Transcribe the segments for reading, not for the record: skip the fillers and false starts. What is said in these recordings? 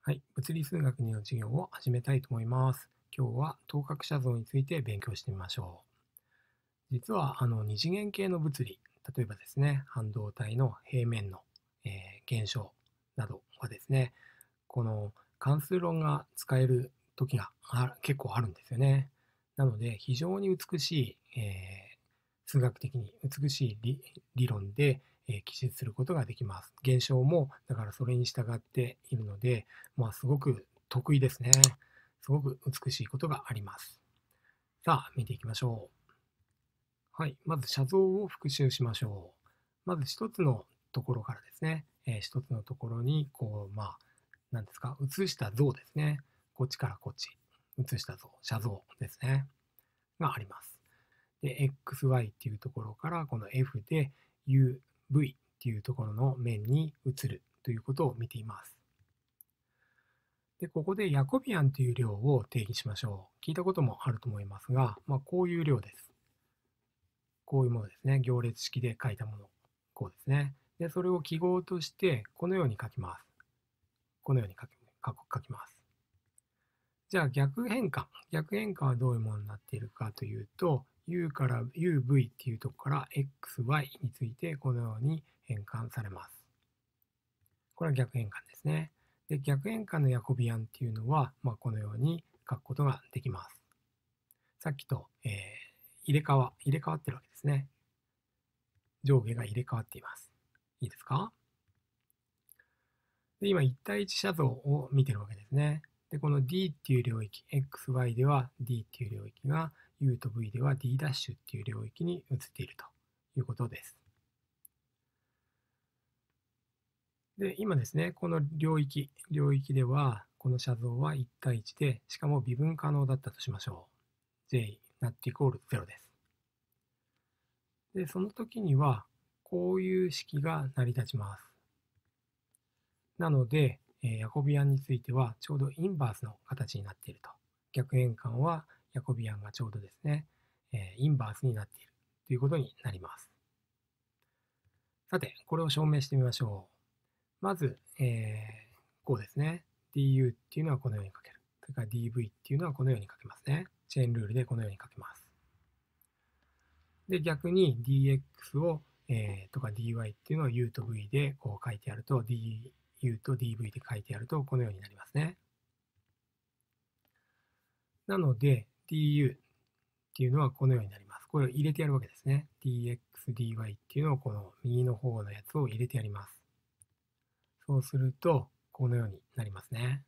はい、物理数学2の授業を始めたいと思います。今日は等角写像について勉強してみましょう。実は二次元系の物理、例えばですね、半導体の平面の、現象などはですね、この関数論が使える時が結構あるんですよね。なので、非常に美しい、数学的に美しい理論で、記述することができます。現象も、だからそれに従っているので、すごく得意ですね。すごく美しいことがあります。さあ、見ていきましょう。はい、まず写像を復習しましょう。まず一つのところからですね、一つのところに、何ですか、写した像ですね。こっちからこっち、写した像、写像ですね。があります。で、XY っていうところから、この F で UV っていうところの面に移るということを見ています。で、ここでヤコビアンという量を定義しましょう。聞いたこともあると思いますが、こういう量です。こういうものですね。行列式で書いたもの。こうですね。で、それを記号として、このように書きます。このように書きます。じゃあ逆変換。逆変換はどういうものになっているかというと、U から UV っていうところから XY についてこのように変換されます。これは逆変換ですね。で、逆変換のヤコビアンっていうのは、このように書くことができます。さっきと、入れ替わってるわけですね。上下が入れ替わっています。いいですか？で、今、1対1写像を見てるわけですね。で、この D っていう領域、XY では D っていう領域が U と V では D' っていう領域に移っているということです。で、今ですね、この領域では、この写像は1対1で、しかも微分可能だったとしましょう。J なってイコール0です。で、その時には、こういう式が成り立ちます。なので、ヤコビアンについてはちょうどインバースの形になっていると。逆変換はヤコビアンがちょうどですね、インバースになっているということになります。さて、これを証明してみましょう。まず、こうですね。du っていうのはこのように書ける。それから dv っていうのはこのように書けますね。チェーンルールでこのように書けます。で、逆に dx を、とか dy っていうのを u と v でこう書いてあると、du と dv で書いてあるとこのようになりますね。なので、du っていうのはこのようになります。これを入れてやるわけですね。dx, dy っていうのをこの右の方のやつを入れてやります。そうすると、このようになりますね。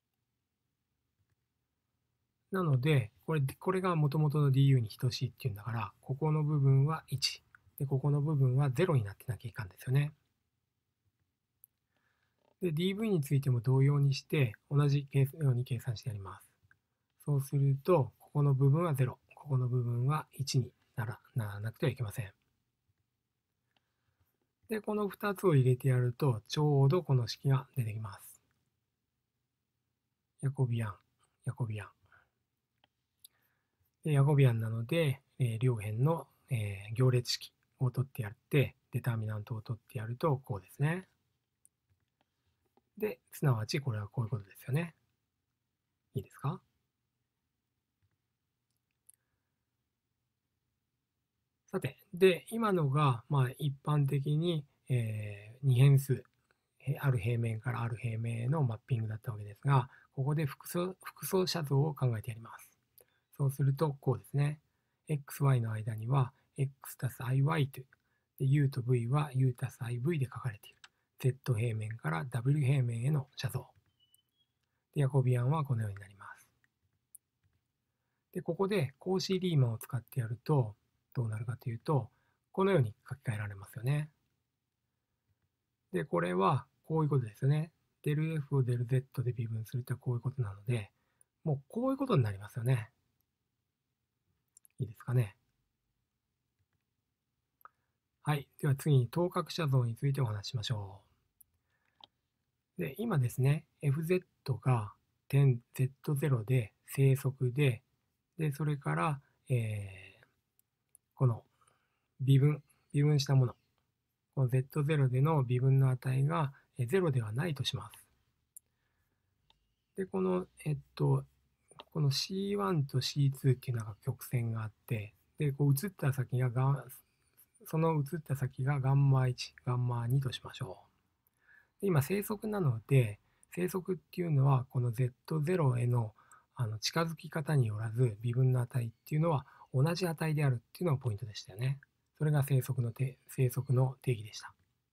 なので、これが元々の du に等しいっていうんだから、ここの部分は1。で、ここの部分は0になってなきゃいかんですよね。で、dv についても同様にして、同じように計算してやります。そうすると、ここの部分は0。ここの部分は1にならなくてはいけません。で、この2つを入れてやると、ちょうどこの式が出てきます。ヤコビアン、ヤコビアン。で、ヤコビアンなので、両辺の、行列式を取ってやって、デターミナントを取ってやると、こうですね。で、すなわちこれはこういうことですよね。いいですか？さて、で、今のが、一般的に、二変数、ある平面からある平面へのマッピングだったわけですが、ここで複層写像を考えてやります。そうすると、こうですね。xy の間には x たす iy という。で、u と v は u たす iv で書かれている。z 平面から w 平面への写像。で、ヤコビアンはこのようになります。で、ここでコーシー・リーマンを使ってやると、どうなるかというと、このように書き換えられますよね。で、これはこういうことですよね。デル F をデル Z で微分するとこういうことなので、もうこういうことになりますよね。いいですかね。はい。では次に等角写像についてお話ししましょう。で、今ですね、FZ が点 Z0 で正則で、それから、この微分したもの、この Z0 での微分の値が0ではないとします。 で、この C1 と C2 っていうのが曲線があって、で、こう移った先がその移った先がガンマ1、ガンマ2としましょう。で、今、正則なので、正則っていうのは、この Z0 への近づき方によらず、微分の値っていうのは同じ値であるっていうのがポイントでしたよね。それが正則の定義でした。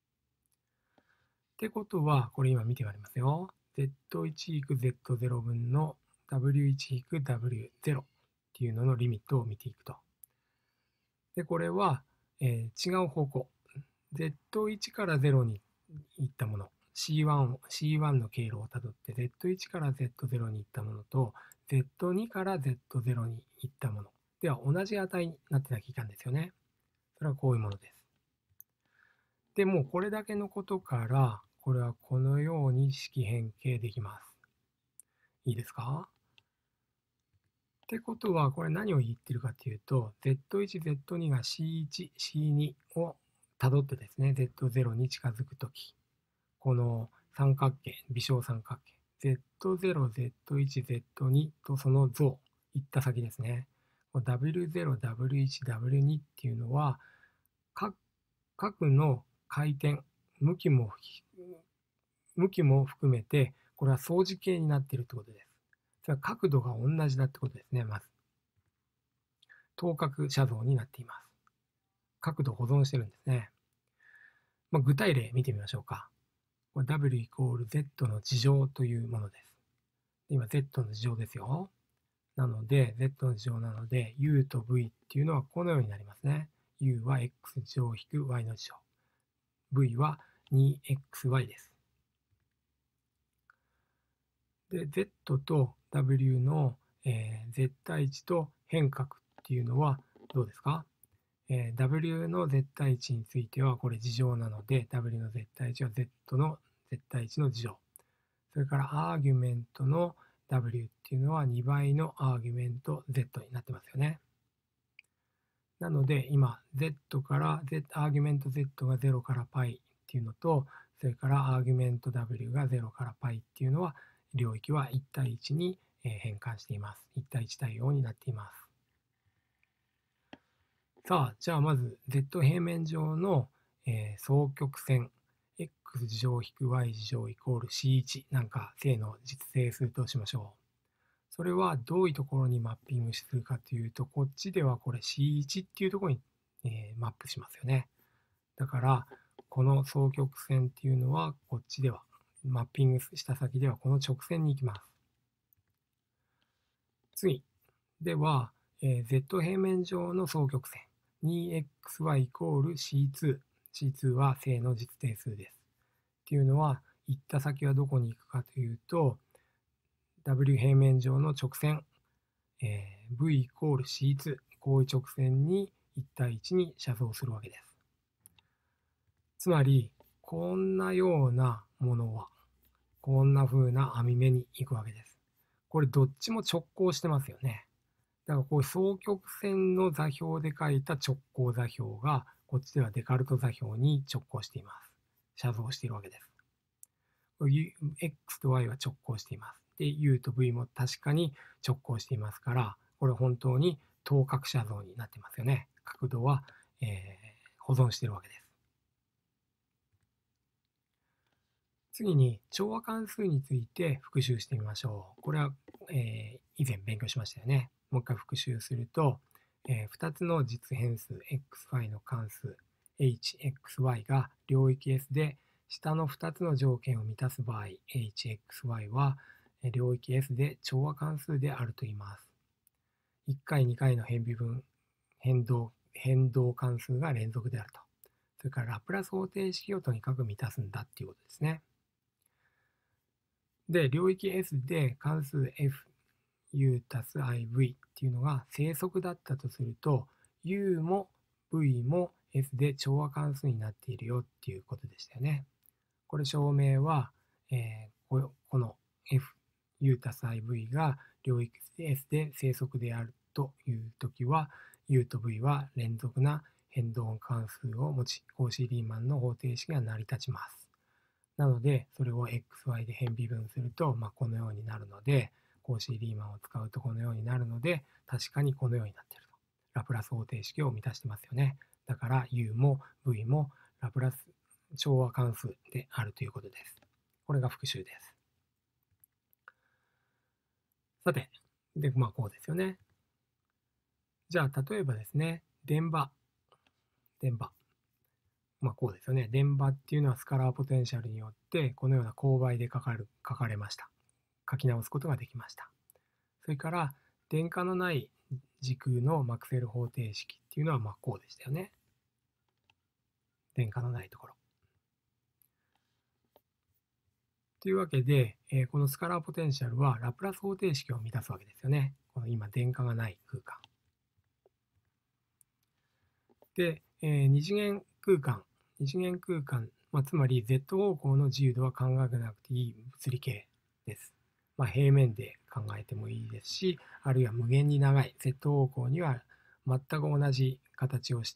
ってことは、これ今見てありますよ。Z1-Z0 分の W1-W0 っていうののリミットを見ていくと。で、これは、違う方向。Z1 から0に行ったもの。C1 の経路をたどって Z1 から Z0 に行ったものと Z2 から Z0 に行ったものでは同じ値になってなきゃいかんですよね。それはこういうものです。でもうこれだけのことからこれはこのように式変形できます。いいですか？ってことはこれ何を言ってるかというと Z1、Z2 が C1、C2 をたどってですね Z0 に近づくときこの三角形、微小三角形、Z0、Z1、Z2 とその像、いった先ですね。W0、W1、W2 っていうのは、角の回転、向きも含めて、これは相似形になっているってことです。それは角度が同じだってことですね、まず。等角写像になっています。角度を保存してるんですね。具体例見てみましょうか。W イコール Z の2乗というものです。今 Z の2乗ですよ。なので Z の2乗なので U と V っていうのはこのようになりますね。U は X 乗引く Y の2乗。V は 2XY です。で、Z と W の、絶対値と変角っていうのはどうですか？W の絶対値についてはこれ2乗なので W の絶対値は Z の絶対値の2乗。それからアーギュメントの W っていうのは2倍のアーギュメント Z になってますよね。なので今 Z からアーギュメント Z が0から π っていうのとそれからアーギュメント W が0から π っていうのは領域は1対1に変換しています。1対1対応になっています。さあ、じゃあまず Z 平面上の、双曲線 x 乗引く y 乗イコール C1 なんか正の実定数としましょう。それはどういうところにマッピングするかというと、こっちではこれ C1 っていうところに、マップしますよね。だから、この双曲線っていうのはこっちでは、マッピングした先ではこの直線に行きます。次。では、Z 平面上の双曲線。2xy イコール C2。C2 は正の実定数です。っていうのは、行った先はどこに行くかというと、W 平面上の直線、V イコール C2。こういう直線に1対1に写像するわけです。つまり、こんなようなものは、こんな風な網目に行くわけです。これどっちも直行してますよね。だからこう双曲線の座標で書いた直行座標がこっちではデカルト座標に直行しています。写像しているわけです。X と Y は直行しています。で、U と V も確かに直行していますから、これ本当に等角写像になってますよね。角度は、保存しているわけです。次に調和関数について復習してみましょう。これは、以前勉強しましたよね。もう一回復習すると、2つの実変数 xy の関数 hxy が領域 S で下の2つの条件を満たす場合 hxy は領域 S で調和関数であると言います。1回2回の変動関数が連続であると。それからラプラス方程式をとにかく満たすんだっていうことですね。で、領域 S で関数 F、U たす IV っていうのが正則だったとすると、U も V も S で調和関数になっているよっていうことでしたよね。これ証明は、この F、U たす IV が領域 S で正則であるというときは、U と V は連続な変動関数を持ち、コーシー・リーマンの方程式が成り立ちます。 なので、それを xy で変微分すると、このようになるので、コーシー・リーマンを使うとこのようになるので、確かにこのようになっていると。ラプラス方程式を満たしてますよね。だから u も v もラプラス調和関数であるということです。これが復習です。さて、で、こうですよね。じゃあ、例えばですね、電場。こうですよね。電場っていうのはスカラーポテンシャルによって、このような勾配で書かれました。書き直すことができました。それから、電荷のない時空のマクスウェル方程式っていうのはこうでしたよね。電荷のないところ。というわけで、このスカラーポテンシャルはラプラス方程式を満たすわけですよね。この今、電荷がない空間。で、二次元空間、つまり Z 方向の自由度は考えなくていい物理系です。平面で考えてもいいですし、あるいは無限に長い Z 方向には全く同じ形をした、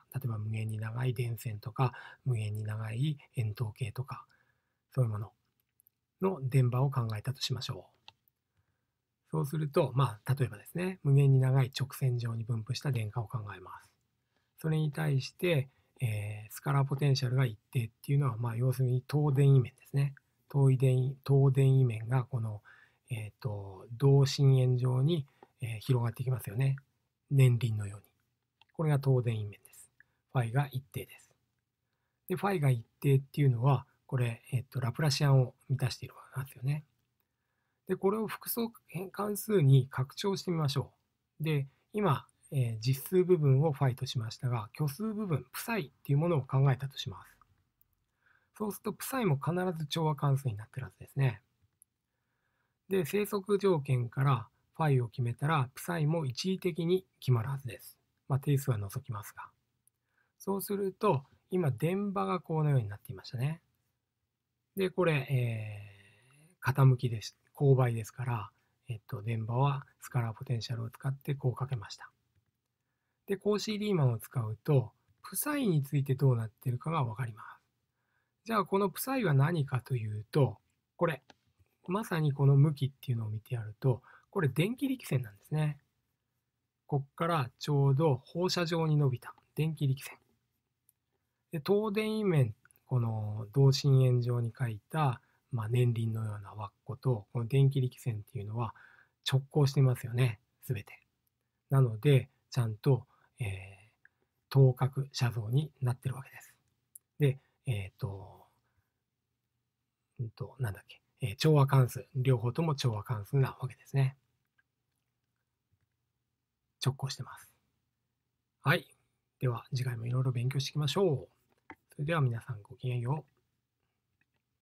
例えば無限に長い電線とか、無限に長い円筒形とか、そういうものの電場を考えたとしましょう。そうすると、例えばですね、無限に長い直線上に分布した電荷を考えます。それに対して、スカラーポテンシャルが一定っていうのは、要するに等電位面ですね。等電位面がこの、同心円上に、広がっていきますよね。年輪のように。これが等電位面です。φ が一定です。で、φ が一定っていうのは、これ、ラプラシアンを満たしているわけなんですよね。で、これを複素関数に拡張してみましょう。で、今、実数部分を φ としましたが、虚数部分、プサイっていうものを考えたとします。そうすると、プサイも必ず調和関数になってるはずですね。で、生息条件から φ を決めたら、プサイも一時的に決まるはずです。定数は除きますが。そうすると、今、電場がこのようになっていましたね。で、これ、傾きです。勾配ですから、電場はスカラーポテンシャルを使ってこうかけました。で、コーシー・リーマンを使うと、プサイについてどうなっているかがわかります。じゃあ、このプサイは何かというと、これ、まさにこの向きっていうのを見てやると、これ電気力線なんですね。こっからちょうど放射状に伸びた電気力線。で、等電位面、この同心円状に書いた、年輪のような輪っかと、この電気力線っていうのは直行していますよね、すべて。なので、ちゃんと、等角写像になってるわけです。で、なんだっけ、調和関数、両方とも調和関数なわけですね。直行してます。はい。では、次回もいろいろ勉強していきましょう。それでは皆さんごきげんよう。